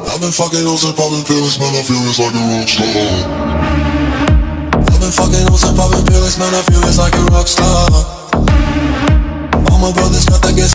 I've been fucking hoes and popping pills, man, I feel it's like a rock star. I've been fucking hoes and popping pills, man, I feel it's like a rock star. All my brothers